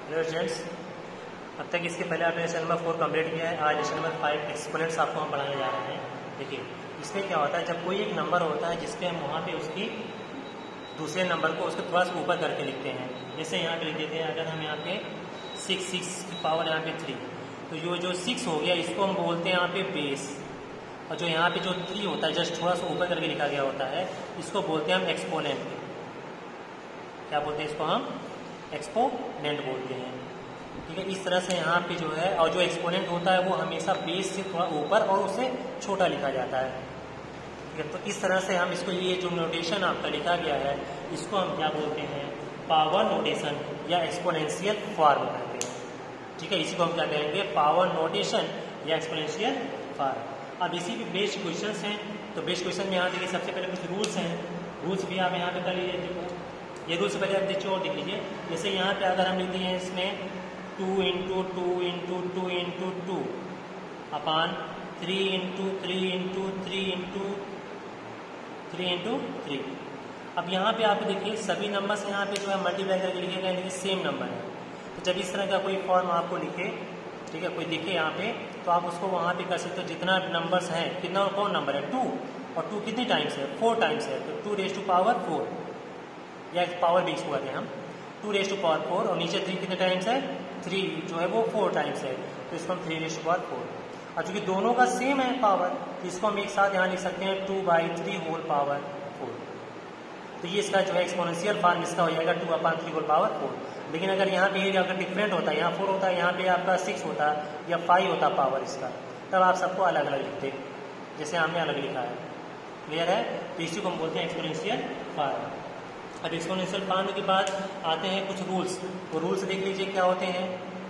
Hello students, अब तक इसके पहले आपने लेसन नंबर 4 कंप्लीट किया है। आज लेसन नंबर 5 एक्सपोनेंट्स आपको हम पढ़ाने जा रहे हैं। देखिए इसमें क्या होता है, जब कोई एक नंबर होता है जिसपे हम वहाँ पे उसकी दूसरे नंबर को उसको थोड़ा सा ऊपर करके लिखते हैं। जैसे यहाँ पे लिख देते हैं, अगर हम यहाँ पे 6 की पावर यहाँ पे 3, तो जो 6 हो गया इसको हम बोलते हैं यहाँ पे बेस, और जो यहाँ पे जो 3 होता है जस्ट थोड़ा सा ऊपर करके लिखा गया होता है इसको बोलते हैं हम एक्सपोनेंट। क्या बोलते हैं इसको? हम एक्सपोनेंट बोलते हैं। ठीक है, इस तरह से यहाँ पे जो है, और जो एक्सपोनेंट होता है वो हमेशा बेस से थोड़ा ऊपर और उससे छोटा लिखा जाता है। ठीक है, तो इस तरह से हम इसको, ये जो नोटेशन आपका लिखा गया है इसको हम क्या बोलते हैं? पावर नोटेशन या एक्सपोनेंशियल फॉर्म कहते हैं। ठीक है, इसी को हम क्या कहेंगे? पावर नोटेशन या एक्सपोनेंशियल फॉर्म। अब इसी पे बेस्ड क्वेश्चंस हैं, तो बेस्ड क्वेश्चन में यहाँ देखिए सबसे पहले कुछ रूल्स हैं। रूल्स भी आप यहाँ पे कर लीजिए। देखो ये रूल्स पहले आप देखिए और देख लीजिए। जैसे यहाँ पे अगर हम लिख दिए हैं इसमें 2 into 2 into 2 into 2 upon 3 into 3 into 3 into 3 into 3। अब यहाँ पे आप देखिए सभी नंबर्स यहाँ पे जो है मल्टीप्लाई करके लिखे गए, लेकिन सेम नंबर है। तो जब इस तरह का कोई फॉर्म आपको लिखे, ठीक है, कोई दिखे यहाँ पे, तो आप उसको वहाँ पे कर सकते हो। जितना नंबर्स हैं, कितना कौन नंबर है? 2, और 2 कितनी टाइम्स है? 4 टाइम्स है, तो 2 रेज़ टू पावर 4, या पावर भी इसको कहते हैं हम, 2 रेज़ टू पावर 4, और नीचे 3 कितने टाइम्स है? 3 जो है वो 4 टाइम्स है, तो इसको हम 3 रेज़ टू पावर 4। और चूंकि दोनों का सेम है पावर, तो इसको हम एक साथ यहाँ लिख सकते हैं 2/3 होल पावर 4। तो ये इसका जो है एक्सपोनेंशियल फॉर्म इसका हो जाएगा 2/3 होल पावर 4। लेकिन अगर यहाँ पे अगर डिफरेंट होता है, यहाँ 4 होता है, यहाँ पे आपका 6 होता या 5 होता पावर इसका, तब आप सबको अलग अलग लिखते, जैसे हमने अलग लिखा है। क्लियर है? तो इसी को हम बोलते हैं एक्सपोनेंशियल फॉर्म। अब एक्सपोनेंशियल फॉर्म के बाद आते हैं कुछ रूल्स। वो रूल्स देख लीजिए क्या होते हैं।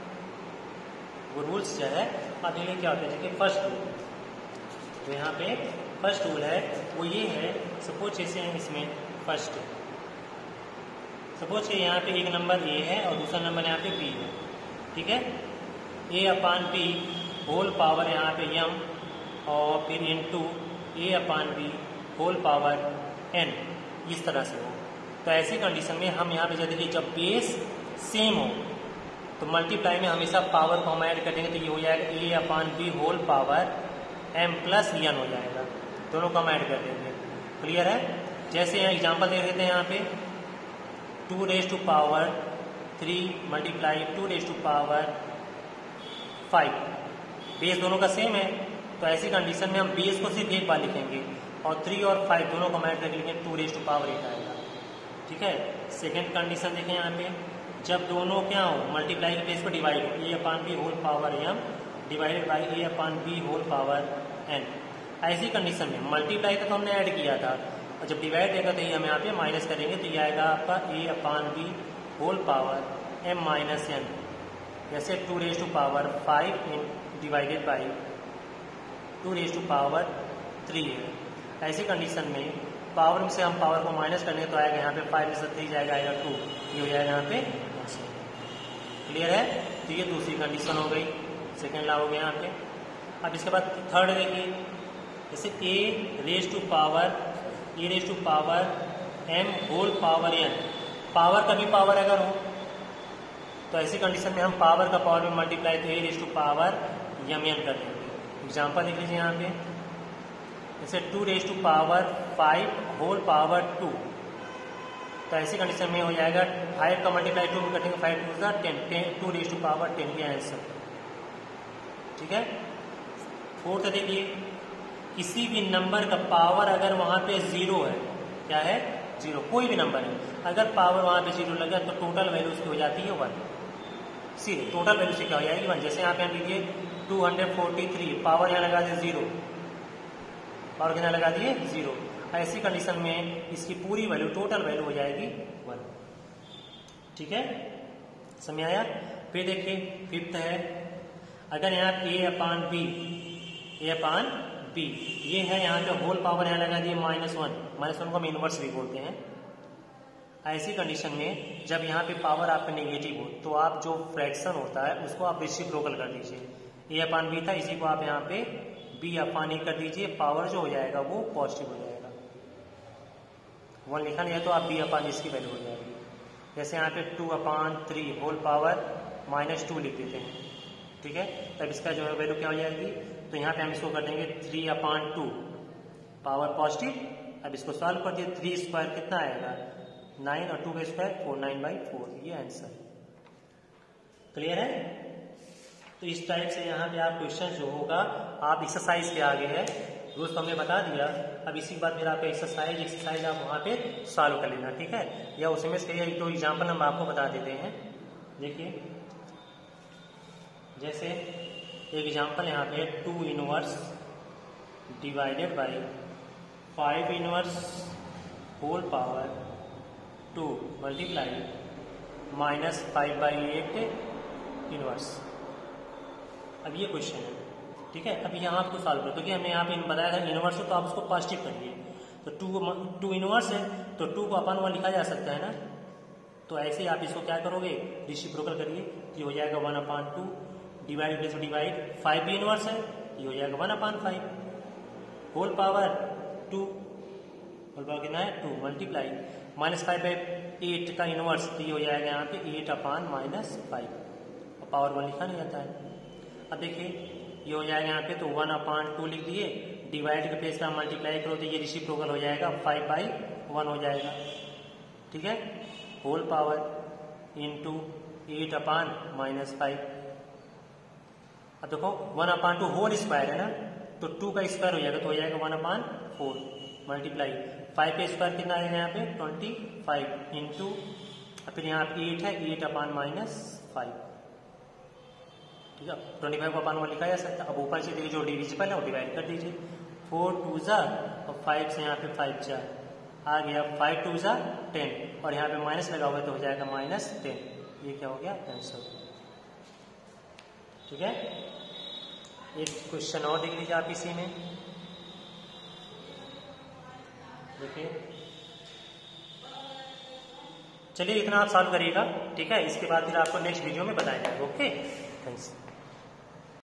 वो रूल्स जो है आप देखिए क्या होते हैं। देखिए फर्स्ट रूल, तो यहाँ पे फर्स्ट रूल है वो ये है, सपोज जैसे हैं इसमें फर्स्ट, सपोज कि यहाँ पे एक नंबर ए है और दूसरा नंबर यहाँ पे बी है। ठीक है, a/b होल पावर यहाँ पे m, और फिर into a/b whole power n, इस तरह से हो। तो ऐसी कंडीशन में हम यहाँ पे जब देखिए जब बेस सेम हो तो मल्टीप्लाई में हमेशा पावर को हम ऐड कर देंगे, तो ये हो जाएगा a/b whole power m plus n हो जाएगा। दोनों को हम ऐड कर देंगे। क्लियर है? जैसे यहाँ एग्जाम्पल दे देते हैं यहाँ पे 2 raise to power 3 multiply 2 raise to power 5। Base दोनों का सेम है, तो ऐसी कंडीशन में हम बेस को सिर्फ एक बार लिखेंगे और 3 और 5 दोनों को ऐड करके लिखेंगे 2 रेज़ टू पावर 8 आएगा। ठीक है, सेकेंड कंडीशन देखें यहाँ पे, जब दोनों क्या हो मल्टीप्लाई के बेस को डिवाइड हो, a/b whole power m divided by a/b whole power n। ऐसी कंडीशन में मल्टीप्लाई तो हमने ऐड किया था, और जब डिवाइड देगा तो ये हम यहाँ पे माइनस करेंगे, तो ये आएगा आपका a/b whole power m minus n, जैसे 2 raise to power 5 divided by 2 raise to power 3 है। ऐसी कंडीशन में पावर में से हम पावर को माइनस करेंगे तो आएगा यहाँ पे 5 में से 3 जाएगा, आएगा 2, ये हो जाएगा यहाँ पे। क्लियर है? तो ये दूसरी कंडीशन हो गई, सेकेंड लॉ हो गया यहाँ पे। अब इसके बाद थर्ड देखिए, जैसे a raise to power m whole power n, power का भी पावर अगर हो तो ऐसी कंडीशन में हम पावर का पावर में मल्टीप्लाई तो a raise to power m n कर देंगे। एग्जाम्पल देख लीजिए यहाँ पे, जैसे 2 raise to power 5 whole power 2, तो ऐसी कंडीशन में हो जाएगा 5 का मल्टीप्लाई 2 में करेंगे, 5 2 10, 2 रेज़ टू पावर 10 का आंसर। ठीक है, फोर्थ देखिए, किसी भी नंबर का पावर अगर वहां पे 0 है, क्या है? 0, कोई भी नंबर है, अगर पावर वहां पे 0 लगा तो टोटल वैल्यू उसकी हो जाती है 1। सी टोटल वैल्यू से क्या हो जाएगी? 1। जैसे यहाँ पे हम लीजिए 243, पावर यहाँ लगा दिए 0, पावर कितना लगा दिए? 0। ऐसी कंडीशन में इसकी पूरी वैल्यू, टोटल वैल्यू हो जाएगी 1। ठीक है, समझ आया? फिर देखिए फिफ्थ है, अगर यहाँ a/b ये है, यहाँ पे होल पावर यहाँ लगा दिए -1 को हम इनवर्स भी बोलते हैं। ऐसी कंडीशन में जब यहाँ पे पावर आपका नेगेटिव हो तो आप जो फ्रैक्शन होता है उसको आप रेसिप्रोकल कर दीजिए। a/b था, इसी को आप यहाँ पे b/a कर दीजिए, पावर जो हो जाएगा वो पॉजिटिव हो जाएगा। 1 लिखा नहीं है तो आप b/, इसकी वैल्यू हो जाएगी। जैसे यहाँ पे 2/3 होल पावर -2 लिख देते हैं, ठीक है। तब इसका जो है वैल्यू क्या हो जाएगी, तो यहाँ पे हम इसको कर देंगे 3/2 पावर पॉजिटिव। अब इसको सॉल्व कर दिए, 3 स्क्वायर कितना आएगा 9 और 2 का स्क्वायर 4, 9/4, ये आंसर। क्लियर है। तो इस टाइप से यहाँ पे आप क्वेश्चन जो होगा आप एक्सरसाइज के आगे है, रूल्स तो हमने बता दिया। अब इसी के बाद फिर आपका एक्सरसाइज आप वहाँ पे सॉल्व कर लेना, ठीक है। या उसमें से एक दो एग्जाम्पल हम आपको बता देते हैं। देखिए जैसे एक एग्जाम्पल यहाँ पे 2 inverse divided by 5 inverse whole power 2 multiply -5/8 inverse. अब ये क्वेश्चन है, ठीक है। अभी यहाँ आपको सॉल्व करो, क्योंकि हमने यहाँ पे बताया था इनवर्स हो तो आप उसको पॉजिटिव करिए। तो 2 इनवर्स है तो 2 को अपन 1 लिखा जा सकता है ना। तो ऐसे ही आप इसको क्या करोगे, रेसिप्रोकल करिए, ये हो जाएगा 1/2 डिवाइड 5 भी इनवर्स है, ये हो जाएगा 1/5 होल पावर 2, होल पावर कितना है 2 मल्टीप्लाई -5/8 का इनवर्स, तो ये हो जाएगा यहाँ पे 8/-5 और पावर 1 लिखा नहीं जाता है। अब देखिए ये हो जाएगा यहाँ पे, तो 1/2 लिख दिए, डिवाइड के पेज का मल्टीप्लाई करो तो ये रेसिप्रोकल हो जाएगा 5/1 हो जाएगा, ठीक है। Whole power into 8/-5। अब देखो 1/2 होल स्क्वायर है ना, तो 2 का स्क्वायर हो जाएगा, तो हो जाएगा 1/4 मल्टीप्लाई 5 का स्क्वायर कितना आएगा यहाँ पे 25 इंटू, फिर यहाँ पे 8 है, 8/-5, ठीक है। 25 को अपन 1 लिखा जा सकता है। अब ऊपर से देखिए जो डिविजिबल है वो डिवाइड कर दीजिए, 4 2 जा और 5 से यहाँ पे 5 जा आ गया, 5 2 जा 10 और यहाँ पे माइनस लगा हुआ है तो हो जाएगा -10। ये क्या हो गया आंसर, ठीक है। एक क्वेश्चन और देख लीजिए आप इसी में, देखिए चलिए इतना आप सॉल्व करिएगा, ठीक है। इसके बाद फिर आपको नेक्स्ट वीडियो में बताया जाएगा। Okay, thanks.